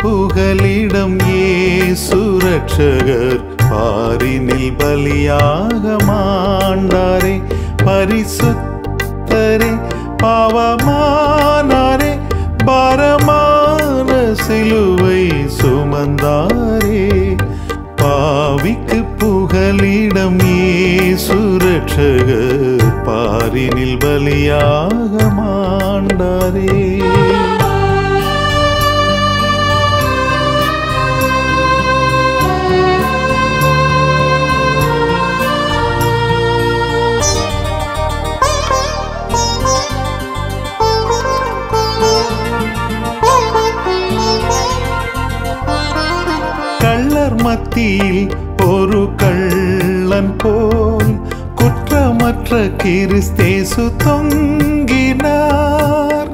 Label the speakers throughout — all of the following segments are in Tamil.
Speaker 1: புகலிடம் இயேசு ரட்சகர் பாரினில் பலியாக மாண்டாரே பரிசுத்தரே பாவமானாரே பாரமான சிலுவை சுமந்தாரே பாவிக்கு புகலிடம் இயேசு ரட்சகர் பாரினில் பலியாக மாண்டாரே கள்ளர் மத்தியில் ஒரு கள்ளன் போல் குற்றமற்ற கிறிஸ்தேசு தொங்கினார்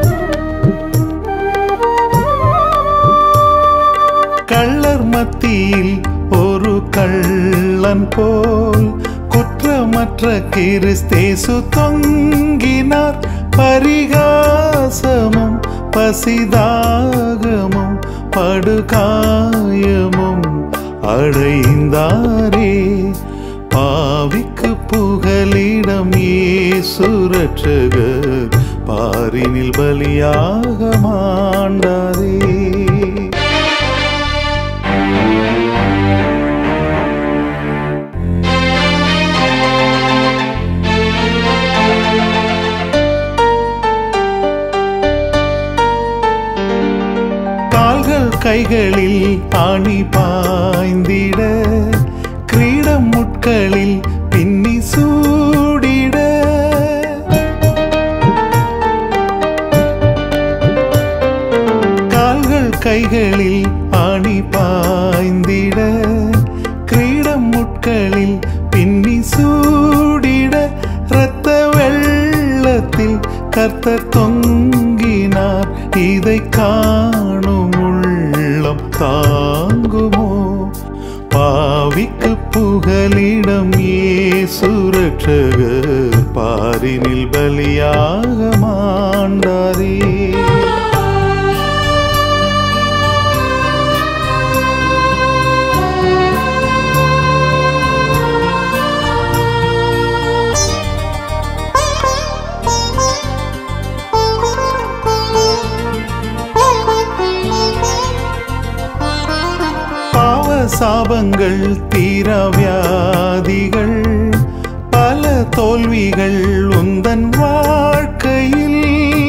Speaker 1: கள்ளர் மத்தியில் ஒரு கள்ளன் போல் குற்றமற்ற கிறிஸ்தேசு தொங்கினார் பரிகாசமும் பசிதாகமும் படுகாயமும் அடைந்தாரே பாவிக்கு புகலிடம் இயேசு ரட்சகர் பாரினில் பலியாக மாண்டாரே கைகளில் ஆணி பாய்ந்திட கிரீடம் முட்களில் பின்னி சூடிட கால்கள் கைகளில் ஆணி பாய்ந்திட கிரீடம் முட்களில் பின்னி சூடிட இரத்த வெள்ளத்தில் கர்த்தர் தொங்கினார் இதை காணும் தாங்குமோ பாவிக்கு புகலிடம் இயேசு ரட்சகர் பாரினில் பலியாக மாண்டாரே சாபங்கள் தீராவியாதிகள் பல தோல்விகள் உந்தன் வாழ்க்கையில்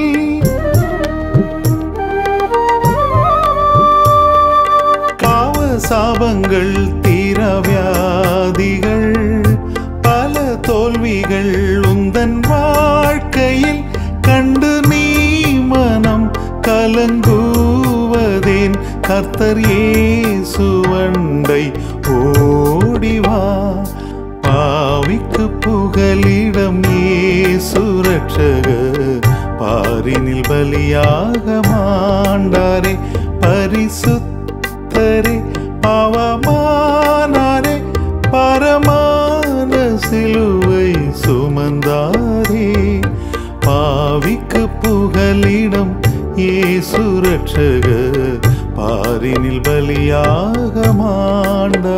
Speaker 1: பாவ சாபங்கள் தீராவியாதிகள் பல தோல்விகள் உந்தன் வாழ்க்கையில் கண்டு நீ மனம் கலங்குவதேன் கர்த்தர் இயேசுவண்டை ஓடிவா பாவிக்கு புகலிடம் இயேசு ரட்சகர் பாரினில் பலியாக மாண்டாரே பரிசுத்தரே பாவமானாரே பரமான சிலுவை சுமந்தாரே பாவிக்கு புகலிடம் இயேசு ரட்சகர் பாரினில் பலியாக மாண்டாரே